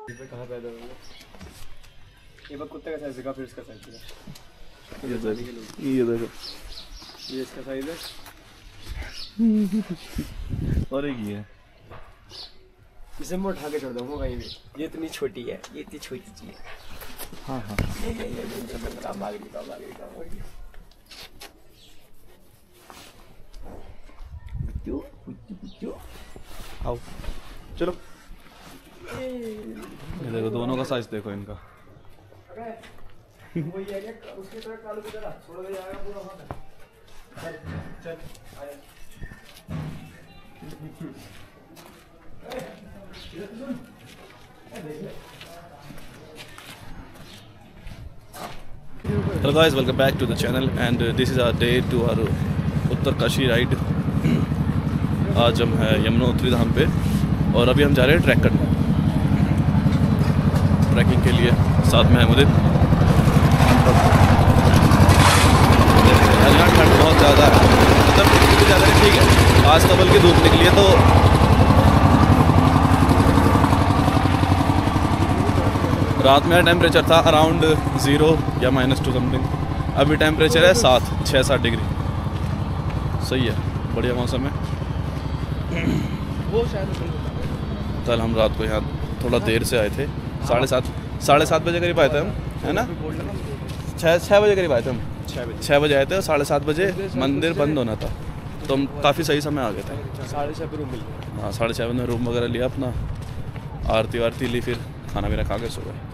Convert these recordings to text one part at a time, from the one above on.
कहाँ पैदा हुआ ये बात कुत्ते का साइज दिखा फिर इसका साइज दिखा। ये देखो ये इसका साइज है और एक ये है। इसे मैं उठा के छोड़ दूँगा कहीं भी। ये इतनी छोटी है, ये इतनी छोटी चीज़ है। हाँ हाँ आओ चलो। ये देखो दोनों का साइज देखो इनका। Hello guys, welcome back to the channel and this is our day to our Uttarkashi ride. आज हम हैं यमुनोत्री धाम पे और अभी हम जा रहे हैं ट्रैक करने, ट्रैकिंग के लिए। साथ में है मुझे। यहाँ ठंड बहुत ज़्यादा है, मतलब इतनी ज़्यादा नहीं, ठीक है। आज तो बल्कि धूप निकली है तो रात में टेम्परेचर था अराउंड 0 या -2 समथिंग। अभी टेम्परेचर है 6-7 डिग्री। सही है, बढ़िया मौसम है। कल हम रात को यहाँ थोड़ा देर से आए थे, 7:30 बजे करीब आए थे हम, है ना। 6 बजे करीब आए थे हम। 6 बजे आए थे और 7:30 बजे मंदिर बंद होना था, तो हम काफ़ी सही समय आ गए थे। 6:30 पे रूम मिल गया। हाँ 6:30 में रूम वगैरह लिया अपना, आरती वारती ली, फिर खाना पीना खा के सो गए।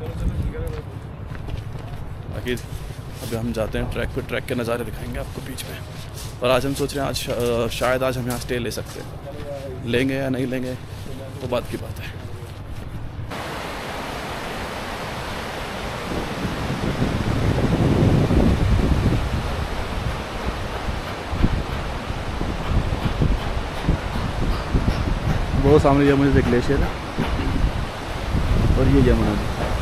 बाकी अभी हम जाते हैं ट्रैक पे, ट्रैक के नज़ारे दिखाएंगे आपको बीच में। और आज हम सोच रहे हैं आज शायद आज हम यहाँ स्टे ले सकते हैं। लेंगे या नहीं लेंगे तो बात की बात है। वो सामने यमुना से ग्लेशियर है और ये यमुना।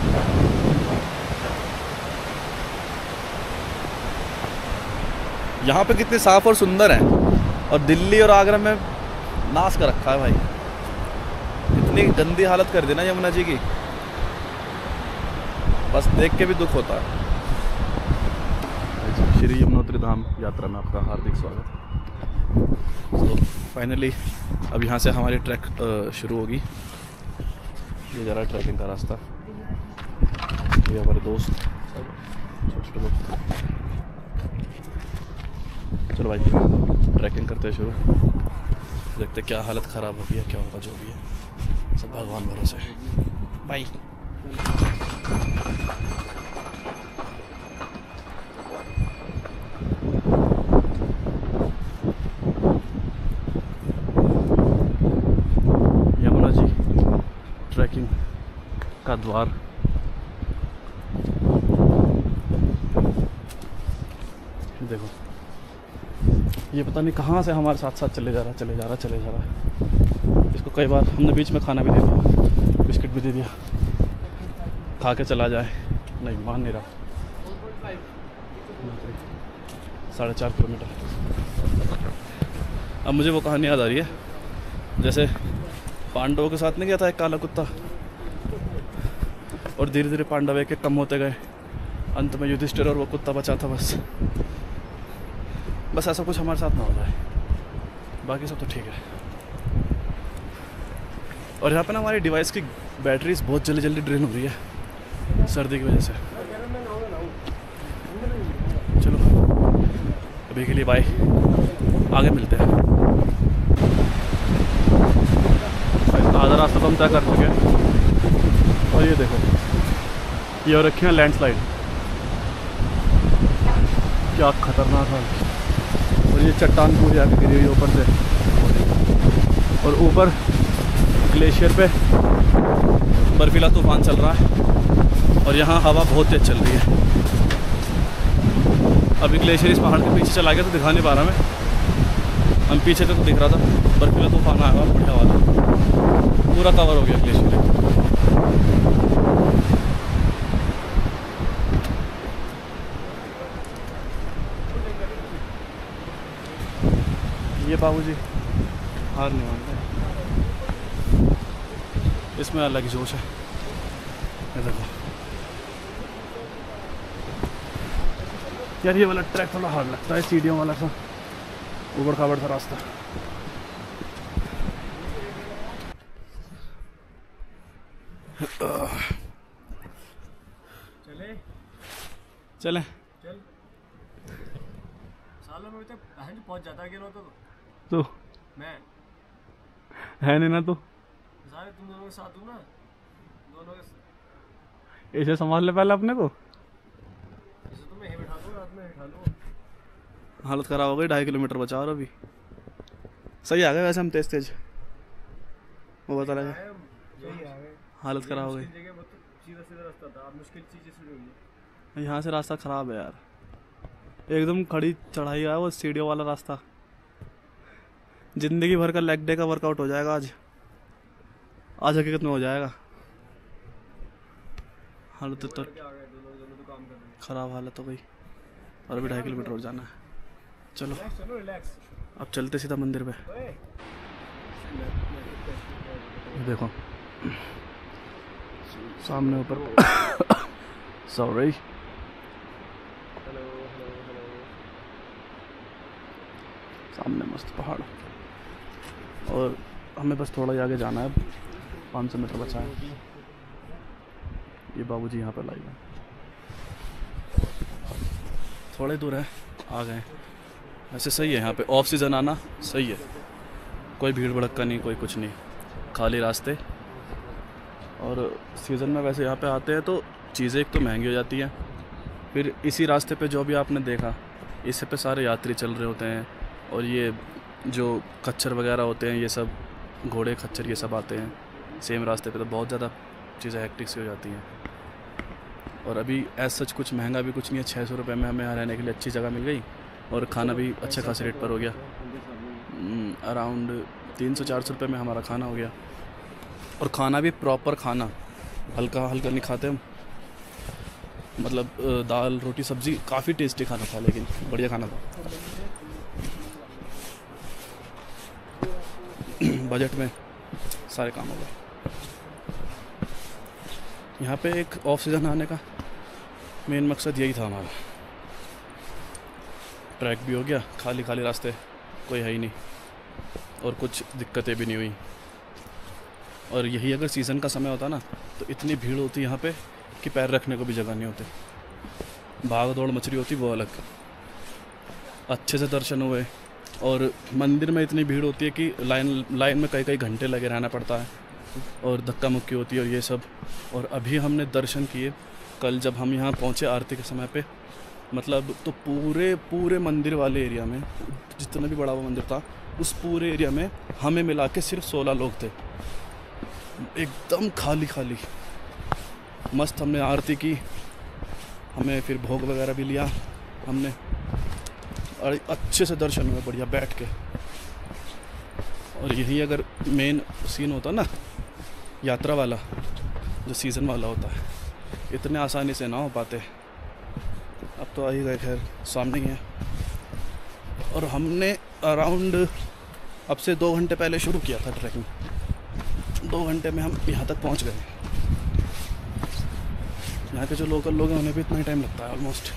यहाँ पे कितने साफ और सुंदर हैं, और दिल्ली और आगरा में नाश कर रखा है भाई। इतनी गंदी हालत कर देना यमुना जी की, बस देख के भी दुख होता है। श्री यमुनोत्री धाम यात्रा में आपका हार्दिक स्वागत। तो फाइनली अब यहाँ से हमारी ट्रैक शुरू होगी। ये जा रहा है ट्रैकिंग का रास्ता। ये हमारे दोस्त छोटे लोग। चलो भाई ट्रैकिंग करते हैं शुरू। देखते क्या हालत ख़राब होगी है, क्या होगा, जो भी है सब भगवान भरोसे। बाय। यमुना जी ट्रैकिंग का द्वार। देखो ये पता नहीं कहाँ से हमारे साथ साथ चले जा रहा है। इसको कई बार हमने बीच में खाना भी दे दिया, बिस्किट भी दे दिया, खा के चला जाए, नहीं मान नहीं रहा। 4.5 किलोमीटर। अब मुझे वो कहानी याद आ रही है, जैसे पांडवों के साथ नहीं गया था एक काला कुत्ता, और धीरे धीरे पांडव एक कम होते गए, अंत में युधिष्ठिर और वो कुत्ता बचा था। बस ऐसा कुछ हमारे साथ ना हो जाए, बाकी सब तो ठीक है। और यहाँ पे ना हमारी डिवाइस की बैटरीज बहुत जल्दी ड्रेन हो रही है सर्दी की वजह से। चलो अभी के लिए बाय, आगे मिलते हैं। आधा रास्ता तो हम तय कर चुके हैं। और ये देखो ये हो रखी है लैंडस्लाइड, क्या खतरनाक है। और ये चट्टान पूरी आके गिरी हुई ऊपर से, और ऊपर ग्लेशियर पे बर्फीला तूफान चल रहा है, और यहाँ हवा बहुत तेज चल रही है। अभी ग्लेशियर इस पहाड़ के पीछे चला गया तो दिखा नहीं पा रहा मैं, हम पीछे से तो दिख रहा था। बर्फीला तूफान आया और बढ़िया वाला पूरा कवर हो गया ग्लेशियर। ये बाबूजी हार नहीं मानते, इसमें अलग जोश है। ये देखो यार, ये वाला ट्रैक थोड़ा हार्ड लगता है, सीढ़ियों वाला सा ऊबड़ खाबड़ सा रास्ता। चले चल सालों में तक पहुंच जाता है तो मैं है नहीं ना, तो सारे तुम दोनों के साथ हूँ ना, दोनों के ऐसे संभाल ले पहले अपने को। ऐसे तो मैं बैठा दूँ, रात में बैठा लूँ। हालत खराब हो गई, 2.5 किलोमीटर बचा और अभी सही आ गए वैसे हम तेज तेज, वो बता लगा हालत खराब हो गई। सीधा सीधा रास्ता था, मुश्किल चीजें शुरू हुई। यहाँ से रास्ता खराब है यार, एकदम खड़ी चढ़ाई है वो सीढ़ियों वाला रास्ता। जिंदगी भर का लेग डे का वर्कआउट हो जाएगा आज, आज हकीकत में हो जाएगा। हालत तो खराब हालत हो गई और अभी 2.5 किलोमीटर और जाना है। चलो अब चलते सीधा मंदिर पे। देखो सामने ऊपर सॉरी सामने मस्त पहाड़, और हमें बस थोड़ा ही आगे जाना है, 500 मीटर बचा है। ये बाबूजी यहाँ पर लाई है, थोड़े दूर है, आ गए। वैसे सही है यहाँ पे ऑफ सीज़न आना, सही है, कोई भीड़ भड़का नहीं, कोई कुछ नहीं, खाली रास्ते। और सीज़न में वैसे यहाँ पे आते हैं तो चीज़ें एक तो महंगी हो जाती हैं, फिर इसी रास्ते पे जो भी आपने देखा इस पे सारे यात्री चल रहे होते हैं, और ये जो खच्चर वगैरह होते हैं, ये सब घोड़े खच्चर ये सब आते हैं सेम रास्ते पे, तो बहुत ज़्यादा चीज़ें हेक्टिक सी हो जाती हैं। और अभी एज सच कुछ महंगा भी कुछ नहीं है, 600 रुपये में हमें यहाँ रहने के लिए अच्छी जगह मिल गई, और खाना भी अच्छे खासे रेट पर हो गया। अराउंड 300-400 रुपये में हमारा खाना हो गया, और खाना भी प्रॉपर खाना, हल्का हल्का नहीं खाते हम, मतलब दाल रोटी सब्ज़ी, काफ़ी टेस्टी खाना था, लेकिन बढ़िया खाना था। बजट में सारे काम हो गए। यहाँ पे एक ऑफ सीज़न आने का मेन मकसद यही था हमारा। ट्रैक भी हो गया, खाली खाली रास्ते, कोई है ही नहीं, और कुछ दिक्कतें भी नहीं हुई। और यही अगर सीज़न का समय होता ना तो इतनी भीड़ होती यहाँ पे कि पैर रखने को भी जगह नहीं होते, भाग दौड़ मच रही होती, वो अलग। अच्छे से दर्शन हुए, और मंदिर में इतनी भीड़ होती है कि लाइन में कई घंटे लगे रहना पड़ता है, और धक्का मुक्की होती है और ये सब। और अभी हमने दर्शन किए कल जब हम यहाँ पहुँचे आरती के समय पे, मतलब तो पूरे मंदिर वाले एरिया में, जितना भी बड़ा वो मंदिर था, उस पूरे एरिया में हमें मिला के सिर्फ 16 लोग थे, एकदम खाली खाली। मस्त हमने आरती की, हमें फिर भोग वगैरह भी लिया हमने, और अच्छे से दर्शन हुए बढ़िया बैठ के। और यही अगर मेन सीन होता ना यात्रा वाला, जो सीज़न वाला होता है, इतने आसानी से ना हो पाते। अब तो आ ही गए, खैर सामने ही है। और हमने अराउंड अब से 2 घंटे पहले शुरू किया था ट्रैकिंग, 2 घंटे में हम यहाँ तक पहुँच गए। यहाँ के जो लोकल लोग हैं उन्हें भी इतना ही टाइम लगता है ऑलमोस्ट।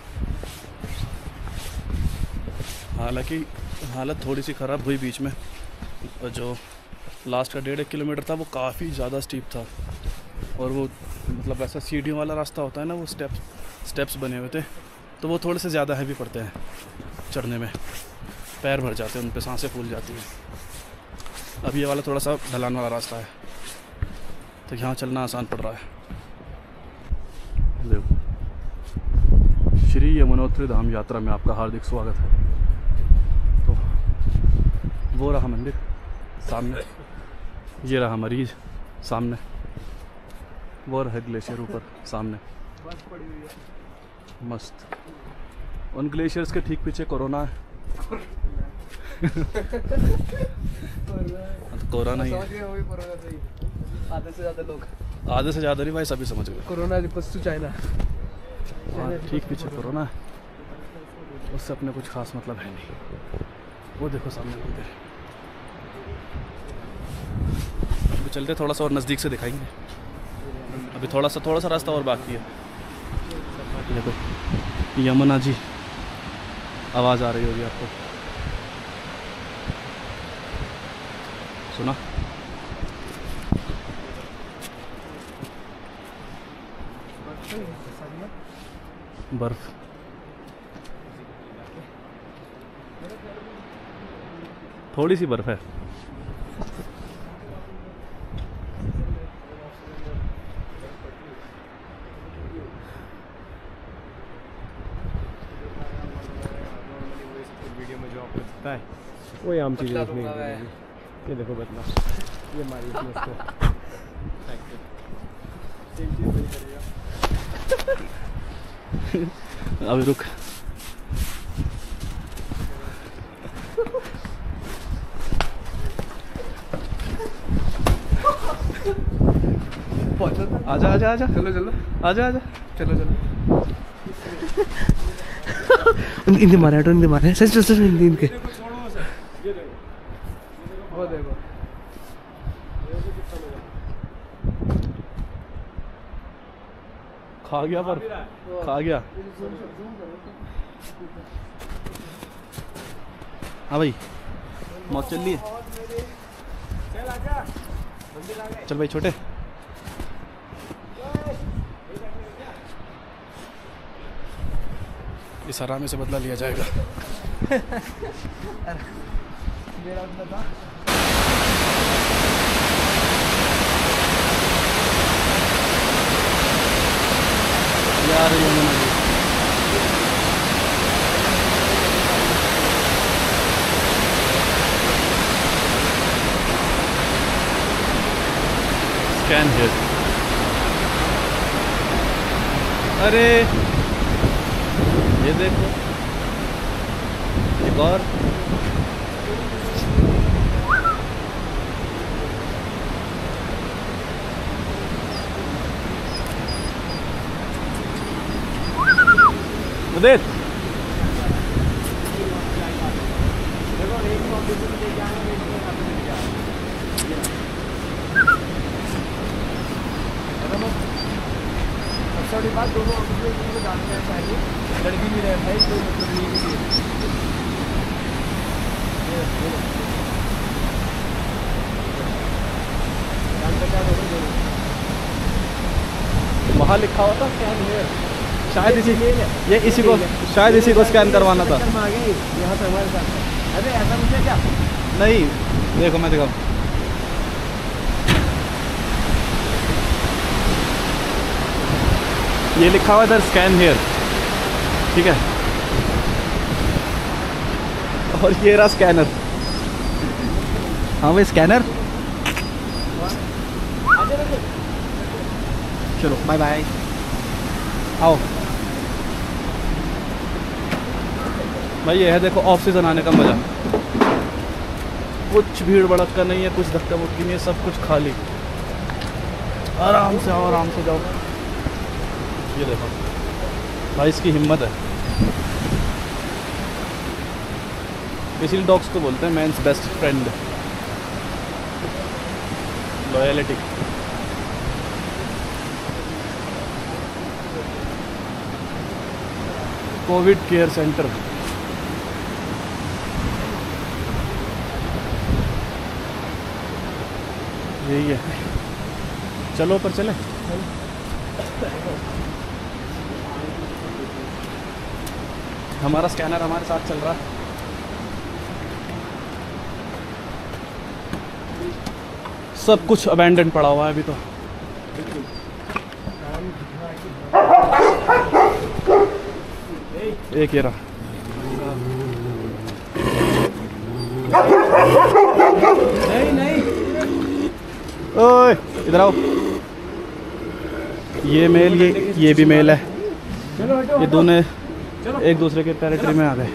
हालांकि हालत थोड़ी सी ख़राब हुई बीच में, और जो लास्ट का 1.5 किलोमीटर था वो काफ़ी ज़्यादा स्टीप था, और वो मतलब ऐसा सीढ़ियों वाला रास्ता होता है ना, वो स्टेप्स बने हुए थे, तो वो थोड़े से ज़्यादा हैवी पड़ते हैं चढ़ने में, पैर भर जाते हैं, उन पे सांसें फूल जाती हैं। अब ये वाला थोड़ा सा ढलान वाला रास्ता है, तो यहाँ चलना आसान पड़ रहा है। देखो, श्री यमुनोत्री धाम यात्रा में आपका हार्दिक स्वागत है। तो वो रहा मंदिर सामने, ये रहा मरीज सामने, वो रहा ग्लेशियर ऊपर सामने मस्त। उन ग्लेशियर्स के ठीक पीछे कोरोना है। कोरोना ही है। आधे से ज़्यादा लोग, आधे से ज़्यादा नहीं भाई, सभी समझ गए। Corona reports to China. हाँ, ठीक पीछे कोरोना है, उससे अपने कुछ खास मतलब है नहीं। वो देखो सामने मंदिर, अभी चलते थोड़ा सा और नज़दीक से दिखाएंगे। अभी थोड़ा सा रास्ता और बाकी है। देखो यमुना जी, आवाज़ आ रही होगी आपको, सुना? बर्फ थोड़ी सी बर्फ है। वीडियो में जो आपको दिखता है वही आम चीज़ें देखने को मिलेगी। ये देखो बदला, ये हमारी इसमें इसको सेम चीज़ वही करेगा। अभी रुक, आजा आजा आजा, चलो चलो आजा आजा, चलो चलो। इनके मारे इनके मारे सच सच इनके वो देखो खा गया पर खा गया। हाँ भाई मौत चल रही है। चल भाई छोटे, इस हरामे से बदला लिया जाएगा। यार यमुना जी, स्कैन हियर। अरे ये देखो एक और, देख सबसे बात दोनों अपने को जानना चाहिए, लड़की भी रहे भाई कोई मतलब नहीं किसी वहाँ लिखा हुआ था स्कैन हियर, शायद इसी ये इसी को शायद इसी को स्कैन करवाना था। यहाँ पे हमारे साथ। अरे ऐसा मुझे क्या नहीं, देखो मैं दिखाऊँ, ये लिखा हुआ इधर स्कैन हियर, ठीक है, और ये रहा स्कैनर। हाँ भाई स्कैनर, चलो बाय बाय, आओ भाई। ये है देखो ऑफ सीजन आने का मज़ा, कुछ भीड़ भड़क नहीं है, कुछ धक्का मुक्की नहीं है, सब कुछ खाली, आराम से आओ आराम से जाओ। ये देखो भाई इसकी हिम्मत है, इसीलिए डॉग्स को बोलते हैं man's best friend, loyalty. Covid care centre, यही है। चलो ऊपर चले, हमारा स्कैनर हमारे साथ चल रहा है। सब कुछ अबैंडन पड़ा हुआ है अभी तो। एक ये रहा, नहीं ओए इधर आओ, ये मेल ये भी मेल है, ये दोनों एक दूसरे के टेरिटरी में आ गए।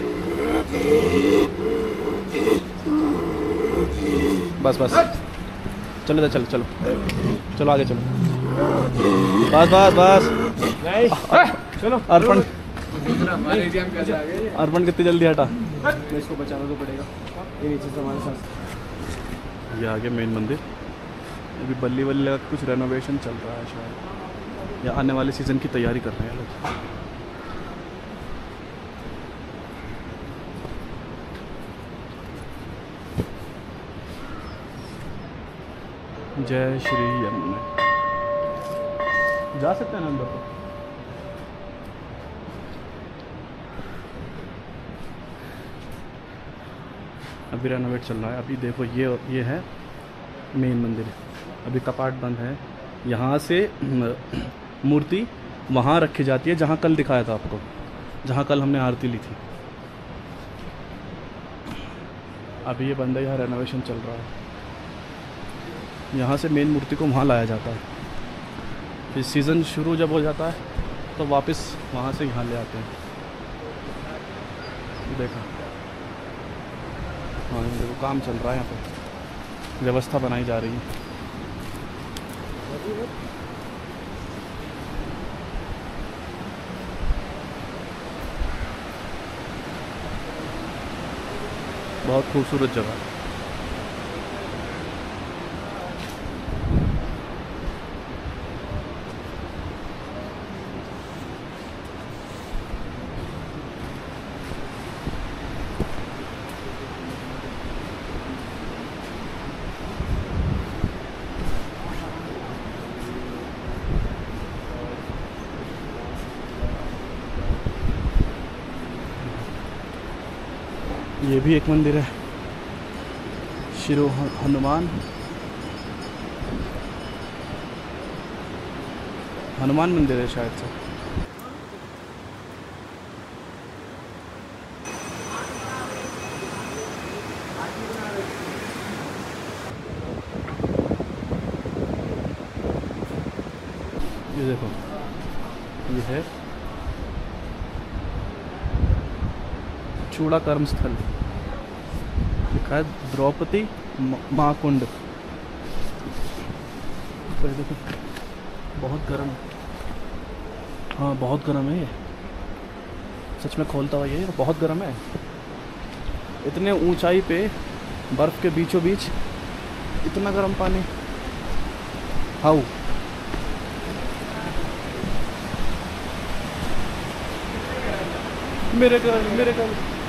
बस बस चलो इधर, चलो चलो चलो आगे चलो, बस बस बस। चलो अर्पण हमारे एग्जाम कैसे आ गए? अर्पण कितनी जल्दी हटा, इसको बचाना तो पड़ेगा, ये नीचे से हमारे साथ। ये आगे मेन मंदिर, अभी बल्ली बल्ली का कुछ रेनोवेशन चल रहा है शायद। या आने वाले सीज़न की तैयारी कर रहे हैं लोग। जय श्री यमुना। जा सकते हैं ना अंदर को? अभी रेनोवेट चल रहा है। अभी देखो ये है मेन मंदिर। अभी कपाट बंद है। यहाँ से मूर्ति वहाँ रखी जाती है जहाँ कल दिखाया था आपको, जहाँ कल हमने आरती ली थी। अभी ये बंद है, यहाँ रेनोवेशन चल रहा है। यहाँ से मेन मूर्ति को वहाँ लाया जाता है। फिर सीज़न शुरू जब हो जाता है तो वापस वहाँ से यहाँ ले आते हैं। देखो हाँ, देखो काम चल रहा है यहाँ पे, व्यवस्था बनाई जा रही है। बहुत खूबसूरत जगह है। ये भी एक मंदिर है, शिरो हनुमान मंदिर है शायद से। ये देखो, ये है चूड़ा कर्म स्थल, लिखा है द्रौपदी महाकुंड। तो ये देखो बहुत गर्म है। हाँ बहुत गर्म है ये, सच में खोलता हुआ ये बहुत गर्म है। इतने ऊंचाई पे बर्फ़ के बीचों बीच इतना गर्म पानी। हाउ मेरे घर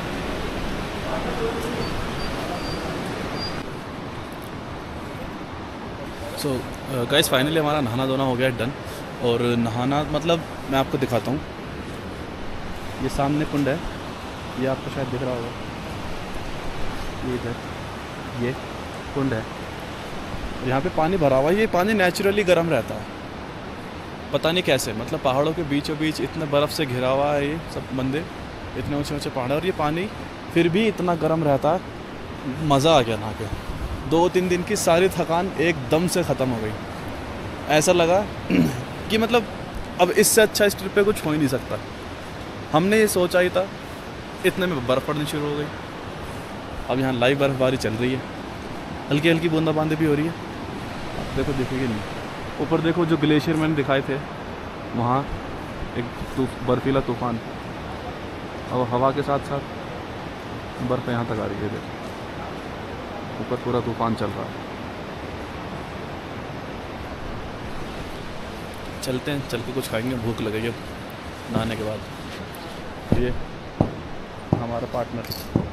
सो गाइस फाइनली हमारा नहाना धोना हो गया डन। और नहाना मतलब मैं आपको दिखाता हूँ, ये सामने कुंड है, ये आपको शायद दिख रहा होगा, ये इधर ये कुंड है। यहाँ पे पानी भरा हुआ है। ये पानी नेचुरली गर्म रहता है, पता नहीं कैसे, मतलब पहाड़ों के बीचों बीच इतने बर्फ़ से घिरा हुआ है ये सब मंदिर, इतने ऊंचे ऊंचे पहाड़, और ये पानी फिर भी इतना गर्म रहता है। मज़ा आ गया नहा के। 2-3 दिन की सारी थकान एकदम से ख़त्म हो गई। ऐसा लगा कि मतलब अब इससे अच्छा इस ट्रिप पे कुछ हो ही नहीं सकता। हमने ये सोचा ही था, इतने में बर्फ़ पड़नी शुरू हो गई। अब यहाँ लाइव बर्फ़बारी चल रही है, हल्की हल्की बूंदाबांदी भी हो रही है। अब देखो दिखेगी नहीं। ऊपर देखो जो ग्लेशियर मैंने दिखाए थे, वहाँ एक बर्फीला तूफ़ान, और हवा के साथ साथ बर्फ़ यहाँ तक आ रही है। देखो ऊपर पूरा तूफ़ान चल रहा है। चलते हैं, चल के कुछ खाएंगे, भूख लगेगी अब नहाने के बाद। ये हमारा पार्टनर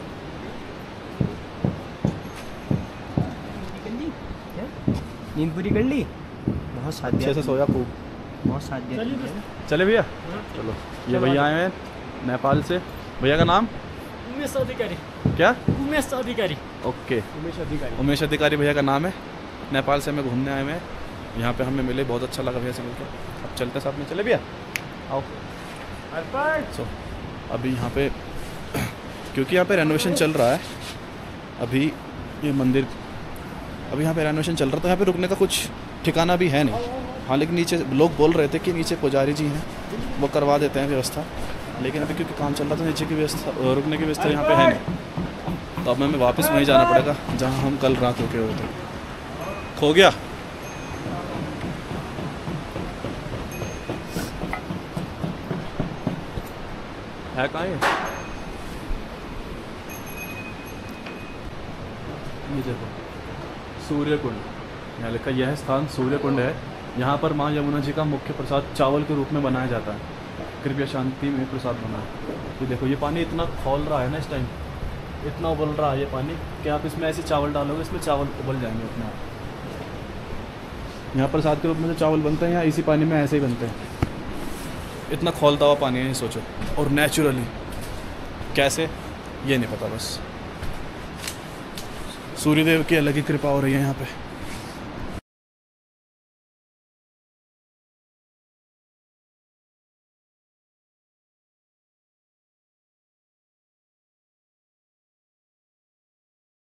नींद पूरी कर ली? बहुत साथ अच्छे से सोया खूब। बहुत साथ दिया। चले भैया, चलो। ये भैया आए हैं नेपाल से। भैया का नाम? उमेश अधिकारी। क्या? उमेश अधिकारी। ओके, उमेश अधिकारी। उमेश अधिकारी भैया का नाम है। नेपाल से हमें घूमने आए हुए हैं, यहाँ पे हमें मिले, बहुत अच्छा लगा भैया से मिलकर। अब चलते साथ में, चले भैया आओ। सो अभी यहाँ पे क्योंकि यहाँ पे रेनोवेशन चल रहा है अभी, ये मंदिर अभी यहाँ पे रेनोवेशन चल रहा था, यहाँ पे रुकने का कुछ ठिकाना भी है नहीं। हाँ लेकिन नीचे लोग बोल रहे थे कि नीचे पुजारी जी हैं, वो करवा देते हैं व्यवस्था, लेकिन अभी क्योंकि काम चल रहा था नीचे की व्यवस्था, रुकने की व्यवस्था यहाँ पे है नहीं। तो अब हमें वापस वहीं जाना पड़ेगा जहाँ हम कल रात होके हुए थे। खो गया। है कहाँ ये देखो सूर्य कुंड, यहाँ लिखा यह स्थान सूर्य कुंड है। यहाँ पर माँ यमुना जी का मुख्य प्रसाद चावल के रूप में बनाया जाता है। कृपया शांति में प्रसाद बनाए। ये देखो ये पानी इतना खौल रहा है ना इस टाइम, इतना उबल रहा है ये पानी कि आप इसमें ऐसे चावल डालोगे इसमें चावल उबल जाएंगे अपने आप। यहाँ प्रसाद के रूप में जो चावल बनते हैं यहाँ इसी पानी में ऐसे ही बनते हैं। इतना खौलता हुआ पानी है ये सोचो, और नेचुरली कैसे ये नहीं पता। बस सूर्यदेव की अलग ही कृपा हो रही है यहाँ पे।